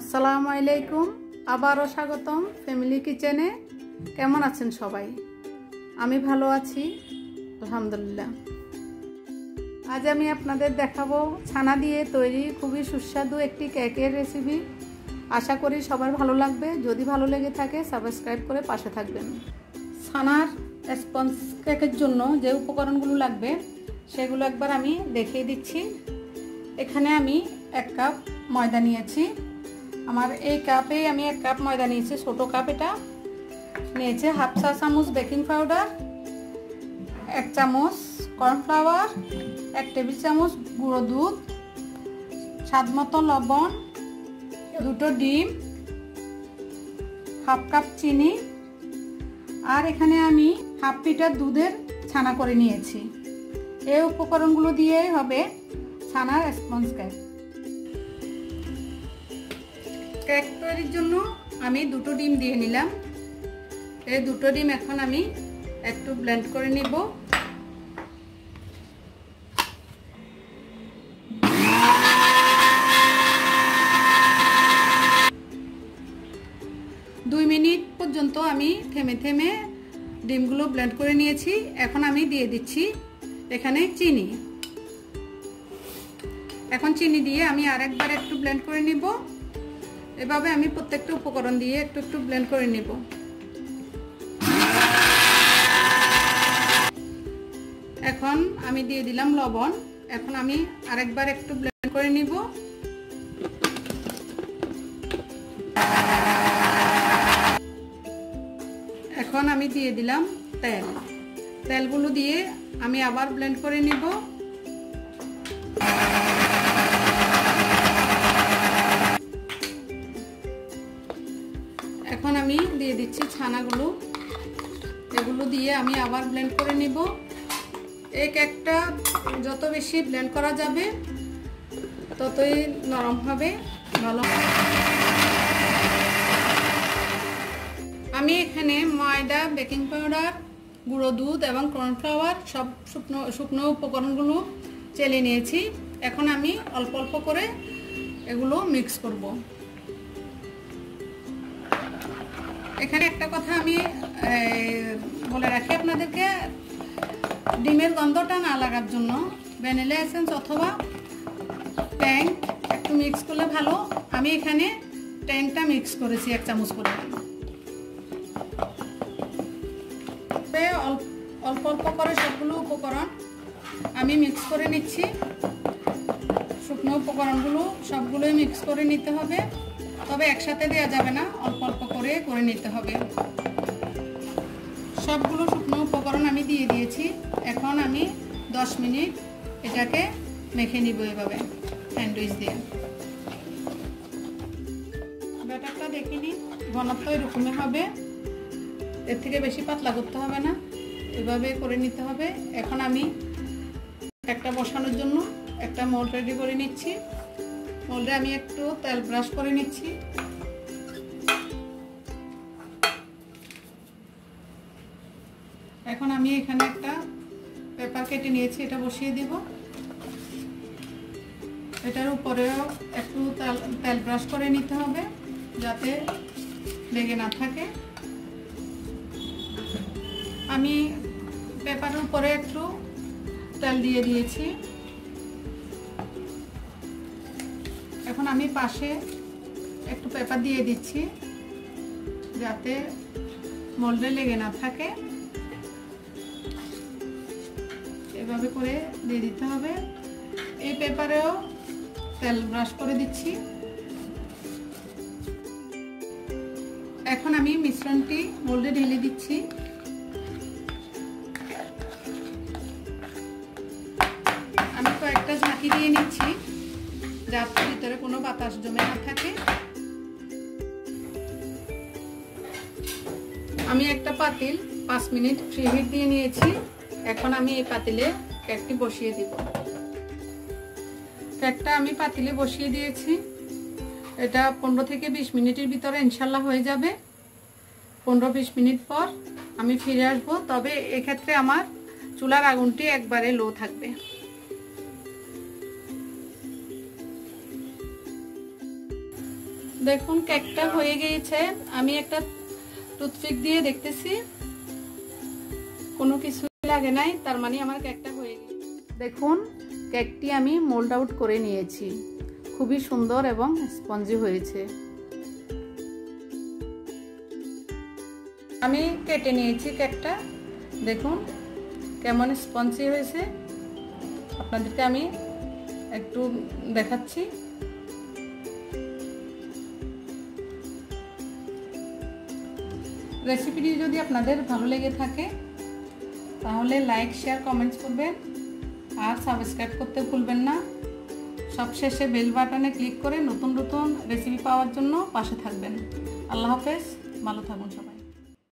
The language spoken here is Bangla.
আসসালামু আলাইকুম, আবারও স্বাগতম ফ্যামিলি কিচেনে। কেমন আছেন সবাই? আমি ভালো আছি আলহামদুলিল্লাহ। আজ আমি আপনাদের দেখাবো ছানা দিয়ে তৈরি খুবই সুস্বাদু একটি কেকের রেসিপি। আশা করি সবার ভালো লাগবে। যদি ভালো লেগে থাকে সাবস্ক্রাইব করে পাশে থাকবেন। ছানার স্পঞ্জ কেকের জন্য যে উপকরণগুলো লাগবে সেগুলো একবার আমি দেখিয়ে দিচ্ছি। এখানে আমি 1 কাপ ময়দা নিয়েছি। আমার এই কাপে আমি 1 কাপ ময়দা নিয়েছি, ছোটো কাপ। এটা নিয়েছে হাফ চা চামচ বেকিং পাউডার, 1 চামচ কর্নফ্লাওয়ার, 1 টেবিল চামচ গুঁড়ো দুধ, স্বাদ মতো লবণ, 2টো ডিম, হাফ কাপ চিনি, আর এখানে আমি হাফ লিটার দুধের ছানা করে নিয়েছি। এই উপকরণগুলো দিয়েই হবে ছানার স্পঞ্জ কেক। কেক তৈরির জন্য আমি 2টো ডিম দিয়ে নিলাম। এই 2টো ডিম এখন আমি একটু ব্লেন্ড করে নিব। দুই মিনিট পর্যন্ত আমি থেমে থেমে ডিমগুলো ব্লেন্ড করে নিয়েছি। এখন আমি দিয়ে দিচ্ছি এখানে চিনি। এখন চিনি দিয়ে আমি আরেকবার একটু ব্লেন্ড করে নিব। এভাবে আমি প্রত্যেকটা উপকরণ দিয়ে একটু একটু ব্লেন্ড করে নিব। এখন আমি দিয়ে দিলাম লবণ। এখন আমি আরেকবার একটু ব্লেন্ড করে নিব। এখন আমি দিয়ে দিলাম তেল। তেলগুলো দিয়ে আমি আবার ব্লেন্ড করে নিব। এখন আমি দিয়ে দিচ্ছি ছানাগুলো। এগুলো দিয়ে আমি আবার ব্লেন্ড করে নিব। এই কেকটা যত বেশি ব্লেন্ড করা যাবে ততই নরম হবে, ভালো হবে। আমি এখানে ময়দা, বেকিং পাউডার, গুঁড়ো দুধ এবং কর্নফ্লাওয়ার সব শুকনো উপকরণগুলো চেলে নিয়েছি। এখন আমি অল্প অল্প করে এগুলো মিক্স করব। এখানে একটা কথা আমি বলে রাখি আপনাদেরকে, ডিমের গন্ধটা না লাগার জন্য ভ্যানিলা এসেন্স অথবা ট্যাং একটু মিক্স করলে ভালো। আমি এখানে ট্যাংটা মিক্স করেছি 1 চামচ করে। অল্প অল্প করে সবগুলো উপকরণ আমি মিক্স করে নিচ্ছি। শুকনো উপকরণগুলো সবগুলোই মিক্স করে নিতে হবে, তবে একসাথে দেওয়া যাবে না, অল্প অল্প করে করে নিতে হবে। সবগুলো শুকনো উপকরণ আমি দিয়ে দিয়েছি। এখন আমি 10 মিনিট এটাকে মেখে নিব এভাবে স্যান্ডউইচ দিয়ে। ব্যাটারটা দেখে নিন, ঘনত্ব এরকমই হবে, এর থেকে বেশি পাতলা করতে হবে না, এভাবে করে নিতে হবে। এখন আমি একটা বসানোর জন্য একটা মোল্ড রেডি করে নিচ্ছি। মোল্ডে আমি একটু তেল ব্রাশ করে নিচ্ছি। এখন আমি এখানে একটা পেপার কেটে নিয়েছি, এটা বসিয়ে দিব। এটার উপরেও একটু তেল ব্রাশ করে নিতে হবে যাতে লেগে না থাকে। আমি পেপারের উপরে একটু তেল দিয়ে দিয়েছি। এখন আমি পাশে একটু পেপার দিয়ে দিচ্ছি যাতে মোল্ডে লেগে না থাকে। এভাবে করে দিয়ে দিতে হবে। এই পেপারেও তেল ব্রাশ করে দিচ্ছি। এখন আমি মিশ্রণটি মোল্ডে ঢেলে দিচ্ছি। আমি কয়েকটা ঝাঁকি দিয়ে নিচ্ছি যাতে ভিতরে কোনো বাতাস জমে না থাকে। আমি একটা পাতিল 5 মিনিট প্রিহিট দিয়ে নিয়েছি। এখন আমি এই পাতিলে কেকটি বসিয়ে দিব। কেকটা আমি পাতিলে বসিয়ে দিয়েছি। এটা 15 থেকে 20 মিনিটের ভিতরে ইনশাল্লাহ হয়ে যাবে। 15-20 মিনিট পর আমি ফিরে আসবো। তবে এক্ষেত্রে আমার চুলার আগুনটি একবারে লো থাকবে। দেখুন কেকটা হয়ে গিয়েছে। আমি একটা টুথপিক দিয়ে দেখতেছি, কোনো কিছু লাগে নাই, তার মানে আমার কেকটা হয়ে গেছে। দেখুন কেকটি আমি মোল্ড আউট করে নিয়েছি, খুবই সুন্দর এবং স্পঞ্জি হয়েছে। আমি কেটে নিয়েছি কেকটা, দেখুন কেমন স্পঞ্জি হয়েছে। আপনাদেরকে আমি একটু দেখাচ্ছি। রেসিপিটি যদি আপনাদের ভালো লেগে থাকে তাহলে লাইক, শেয়ার, কমেন্টস করবেন আর সাবস্ক্রাইব করতে ভুলবেন না। সবশেষে বেল বাটনে ক্লিক করে নতুন নতুন রেসিপি পাওয়ার জন্য পাশে থাকবেন। আল্লাহ হাফেজ, ভালো থাকুন সবাই।